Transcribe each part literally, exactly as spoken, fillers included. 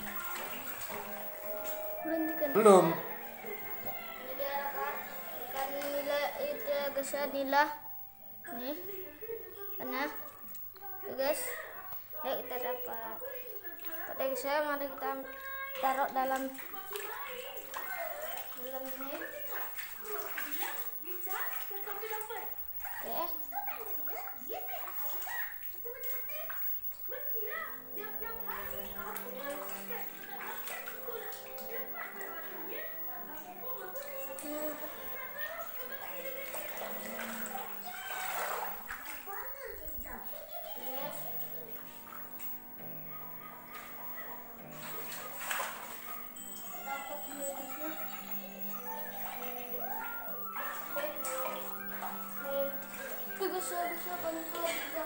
Berhentikan. Belum. Ini dia dapat ikan nila itu ya guys ya, nila. Nih. Karena tuh guys. Ya kita dapat. Pada guys ya, mari kita taruh dalam dalam ini. Oke. Bisa bisa bantu juga.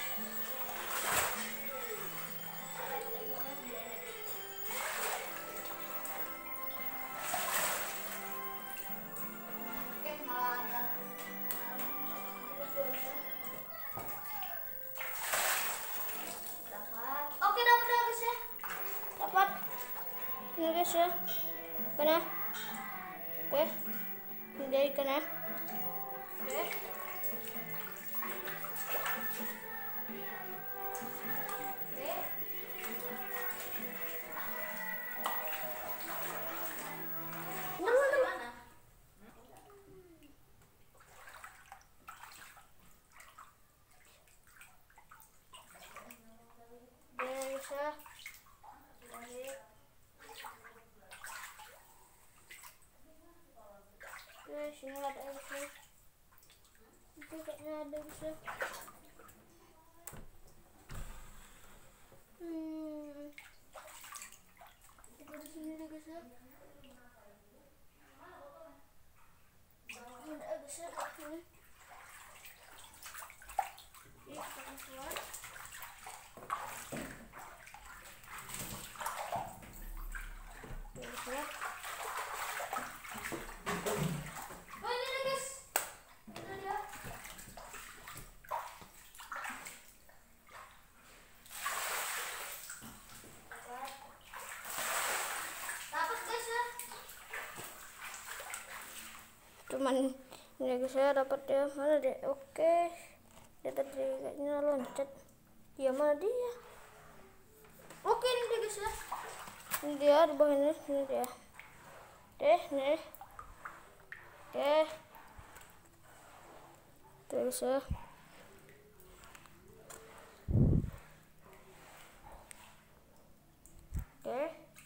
Oke, dapat ya guys ya. Dapat. Ini guys ya. Kena. Oke. Ini dia ikannya. Oke. Bisa. Guys, ini ada bisa. Itu kayaknya ada bisa. Hmm. Kita di sini deh guys ya. Ada bisa ini. Ini kita keluar. Cuman ini guys saya dapat ya, mana deh? Oke, dia tadi kayaknya loncat. Dia mana dia? Oke, ini dia guys ya. Ini dia di bawah ini, ini dia. Deh, nih. Oke. Tuh guys ya. Oke.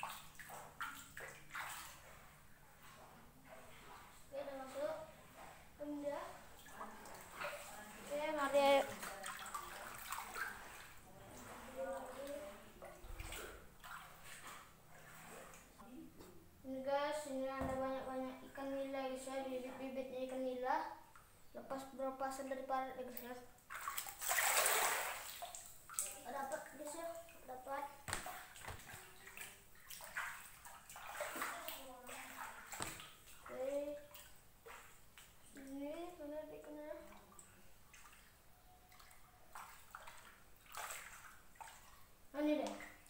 Ini guys, ini ada banyak-banyak ikan nila guys ya, bibit-bibitnya ikan nila. Lepas berlepasan dari parit ya guys ya. Dapat guys ya, dapat. Oke. Ini mana ikannya? Ini deh.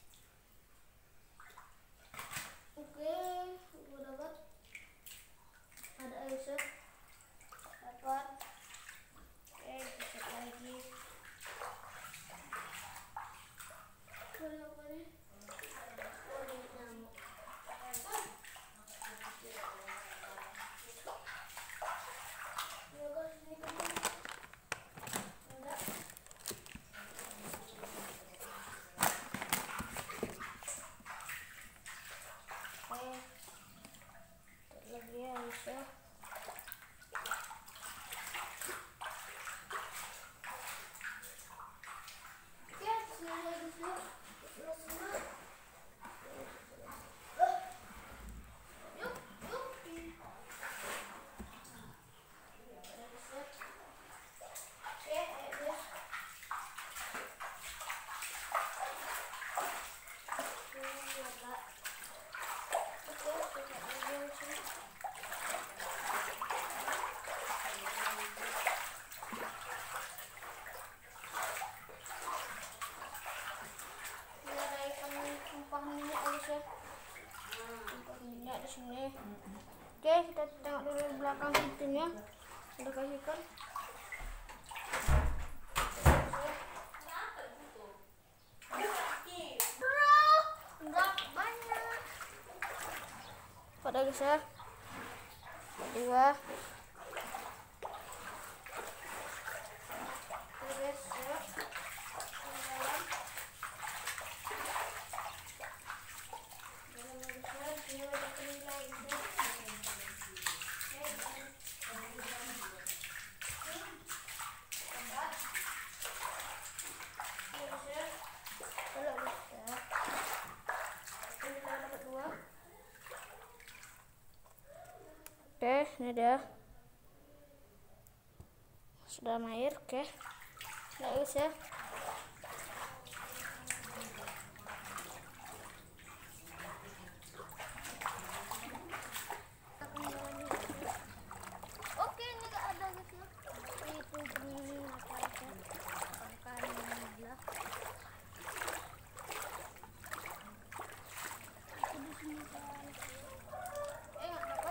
Oke, gue dapat. Ada guys ya. Dapat. Oke, bisa lagi. Ada apa nih? Oh, ini nyamuk. Ya guys, ini kan. Ada. Lagi ya bisa. Oke, sudah bisa. Sudah. Yuk, yuk. Oke, ayo. Ini ada ikan tumpah minyak guys guys ya. Tempat minyak di sini. Oke, kita tengok dulu belakang pintunya. Udah kasihkan. Pada guys ya, kedua guys ya, oke, ini dia sudah air. Oke, nah guys ya, oke ini gak ada guys ya, itu bunyi apa aja kan belah itu di sini kan eh nggak dapat.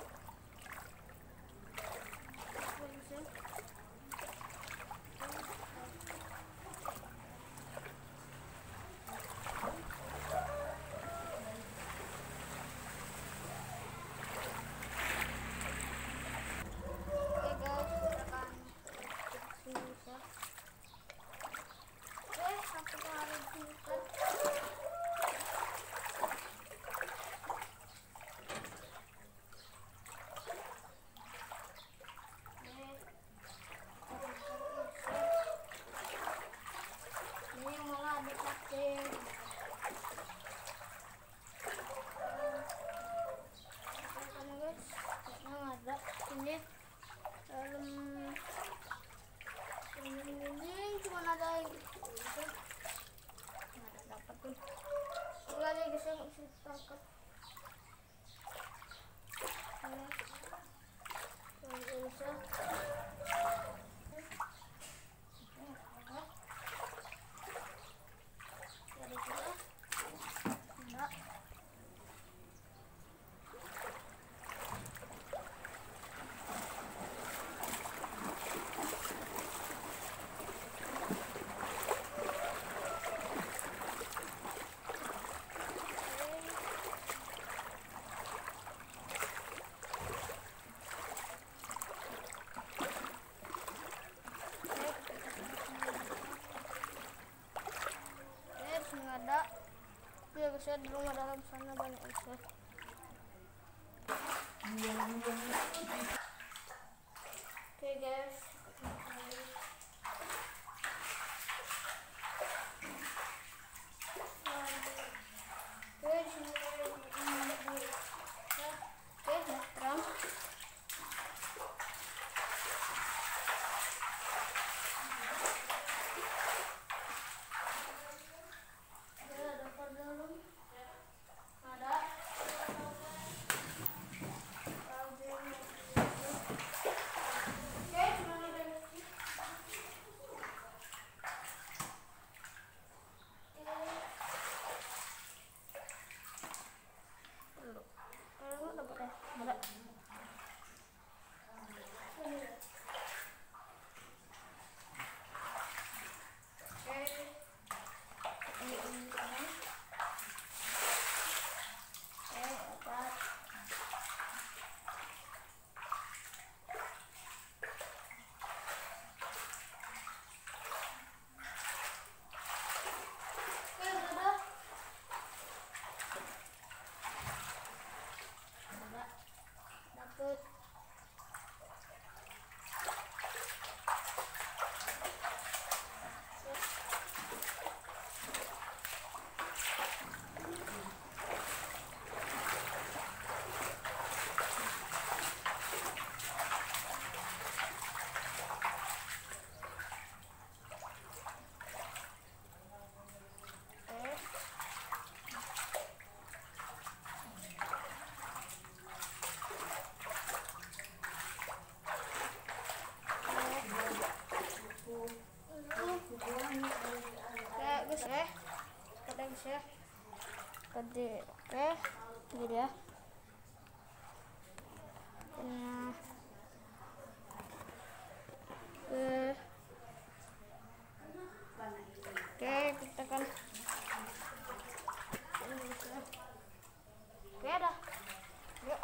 Ini dalam ini cuma ada gitu, nggak ada dapat tuh sekali guys yang bisa tangkap. Kalau bisa dari kita enggak. Ada ya guys ya, di rumah dalam sana banyak guys ya. Oke guys, oke sini ya, oke terang. Oke, Ganti, oke, gini ya. Nah, oke, oke, kita kan, oke dah, yuk.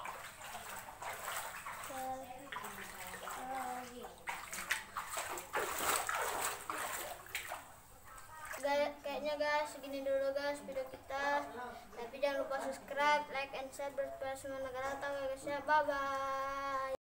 Gak, kayaknya guys segini dulu guys video kita, tapi jangan lupa subscribe, like, and share, bersemangat tahu ya guys ya, bye bye.